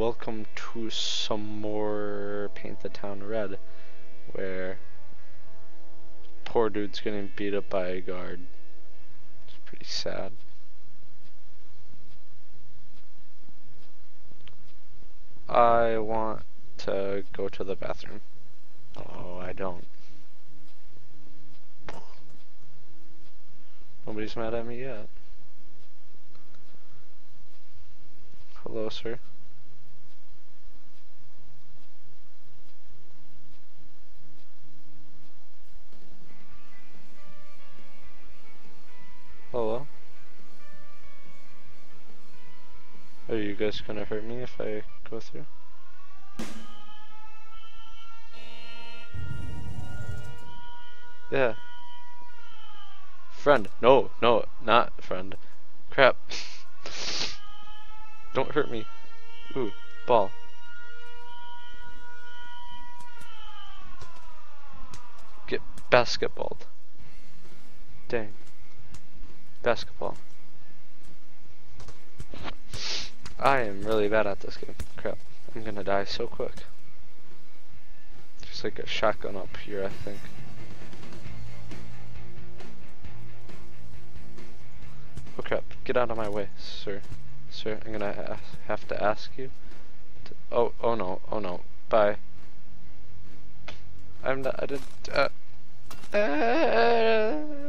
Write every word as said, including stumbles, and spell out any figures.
welcome to some more Paint the Town Red, where poor dude's getting beat up by a guard. It's pretty sad. I want to go to the bathroom. Oh, I don't. Nobody's mad at me yet. Hello, sir. Hello? Are you guys gonna hurt me if I go through? Yeah. Friend. No, no, not friend. Crap. Don't hurt me. Ooh, ball. Get basketballed. Dang. Basketball. I am really bad at this game. Crap. I'm gonna die so quick. There's like a shotgun up here, I think. Oh crap. Get out of my way, sir. Sir, I'm gonna ha have to ask you to, oh, oh no, oh no. Bye. I'm not, I didn't, uh, uh